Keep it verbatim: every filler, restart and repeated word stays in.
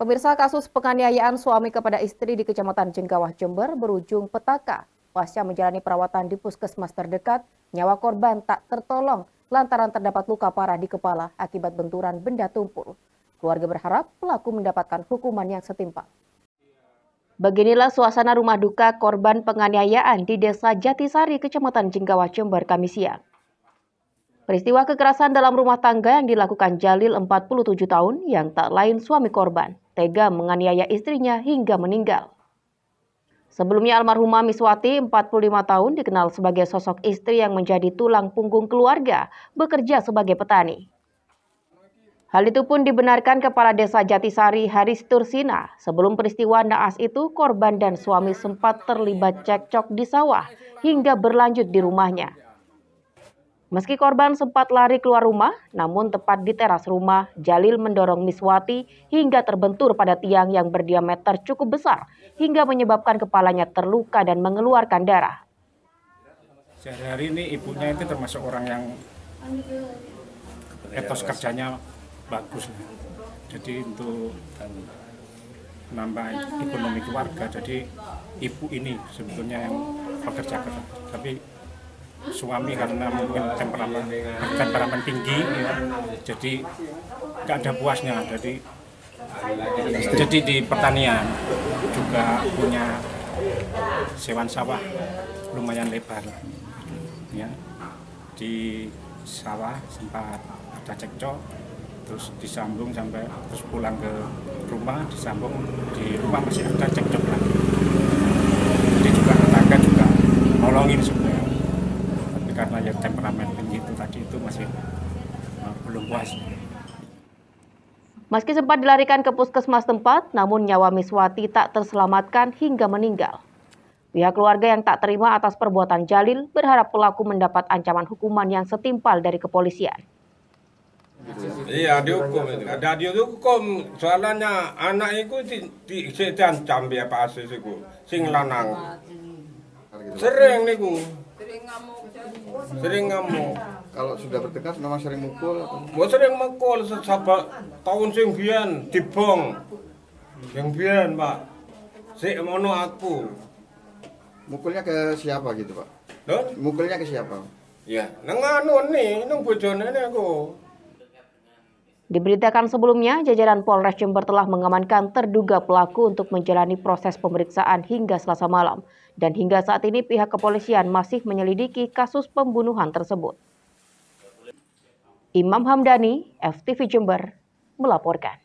Pemirsa, kasus penganiayaan suami kepada istri di Kecamatan Jenggawah, Jember berujung petaka. Pasca menjalani perawatan di puskesmas terdekat, nyawa korban tak tertolong lantaran terdapat luka parah di kepala akibat benturan benda tumpul. Keluarga berharap pelaku mendapatkan hukuman yang setimpal. Beginilah suasana rumah duka korban penganiayaan di Desa Jatisari, Kecamatan Jenggawah, Jember, Kamis siang. Peristiwa kekerasan dalam rumah tangga yang dilakukan Jalil empat puluh tujuh tahun yang tak lain suami korban, tega menganiaya istrinya hingga meninggal. Sebelumnya almarhumah Miswati empat puluh lima tahun dikenal sebagai sosok istri yang menjadi tulang punggung keluarga, bekerja sebagai petani. Hal itu pun dibenarkan Kepala Desa Jatisari Haris Tursina. Sebelum peristiwa naas itu, korban dan suami sempat terlibat cekcok di sawah hingga berlanjut di rumahnya. Meski korban sempat lari keluar rumah, namun tepat di teras rumah, Jalil mendorong Miswati hingga terbentur pada tiang yang berdiameter cukup besar, hingga menyebabkan kepalanya terluka dan mengeluarkan darah. Sehari-hari ini ibunya itu termasuk orang yang etos kerjanya bagus. Jadi untuk menambah ekonomi keluarga, jadi ibu ini sebetulnya yang bekerja keras. Tapi suami karena mungkin temperamen temperamen tinggi, ya, jadi nggak ada puasnya. Jadi jadi di pertanian juga punya sewan sawah lumayan lebar, ya. Di sawah sempat ada cekcok, terus disambung sampai terus pulang ke rumah, disambung di rumah masih ada cekcok lagi. Jadi juga tetangga juga nolongin sebenarnya. Karena ya temperamen tinggi itu tadi itu masih uh, belum puas. Meski sempat dilarikan ke puskesmas tempat, namun nyawa Miswati tak terselamatkan hingga meninggal. Pihak keluarga yang tak terima atas perbuatan Jalil berharap pelaku mendapat ancaman hukuman yang setimpal dari kepolisian. Iya, dihukum. Ada dihukum. Soalnya anak itu di, di, diancam ya Pak Asis itu. Sing lanang. Sering niku. Sering ngamuk. Kalau sudah bertegas memang sering mukul atau? Mau sering mukul sahabat tahun sing biyen dibong. Yang biyen, Pak. Sik mono aku. Mukulnya ke siapa gitu, Pak? Loh? Mukulnya ke siapa? Ya, nang anu nih, nang bojone niku. Diberitakan sebelumnya, jajaran Polres Jember telah mengamankan terduga pelaku untuk menjalani proses pemeriksaan hingga Selasa malam. Dan hingga saat ini pihak kepolisian masih menyelidiki kasus pembunuhan tersebut. Imam Hamdani, F T V Jember, melaporkan.